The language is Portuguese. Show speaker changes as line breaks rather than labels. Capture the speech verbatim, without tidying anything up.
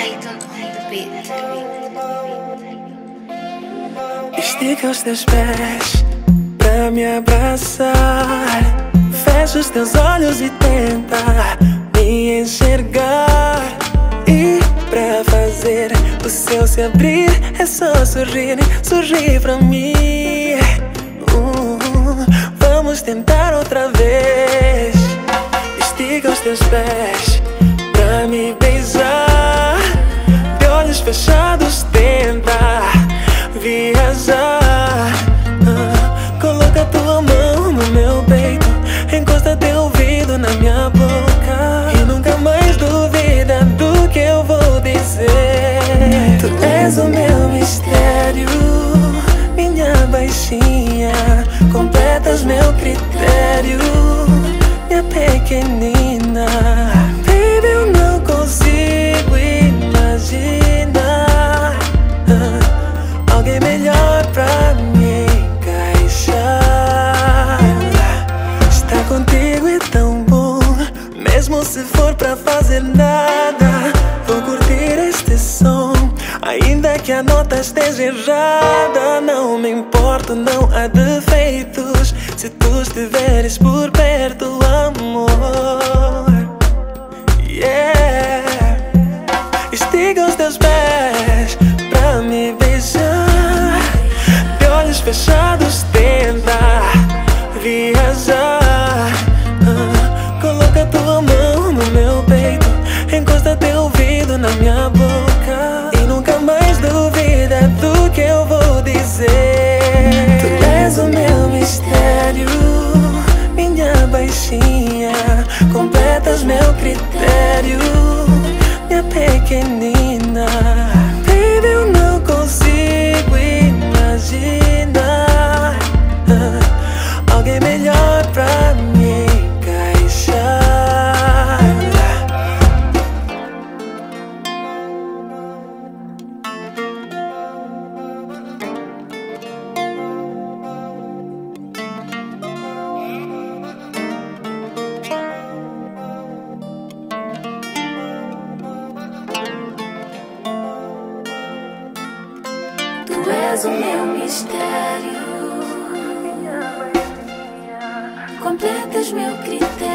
Clayton on the beat.
Estica os teus pés pra me abraçar. Fecha os teus olhos e tenta me enxergar. E pra fazer o céu se abrir é só sorrir, sorrir pra mim. uh, Vamos tentar outra vez. Estica os teus pés pra me beijar. De olhos fechados tenta viajar. ah, Coloca tua mão no meu peito, encosta teu ouvido na minha boca e nunca mais duvida do que eu vou dizer. Tu és o meu mistério, minha baixinha, completas meu critério, minha pequenina. Baby, eu não consigo imaginar ah, alguém melhor pra me encaixar. Estar contigo é tão bom, mesmo se for pra fazer nada. Vou curtir este som, ainda que a nota esteja errada. Não me importo, não há defeitos, se tu estiveres por perto, amor. Yeah. Estica os teus pés pra me beijar. De olhos fechados tenta viajar. ah, Coloca tua mão no meu peito, encosta teu ouvido na minha boca e nunca mais duvida do que eu vou dizer. Tu és o meu mistério, minha baixinha, completas meu critério, minha pequenina. Baby, eu não consigo imaginar ah, alguém melhor pra me encaixar.
Tu és o meu mistério, completas meu critério.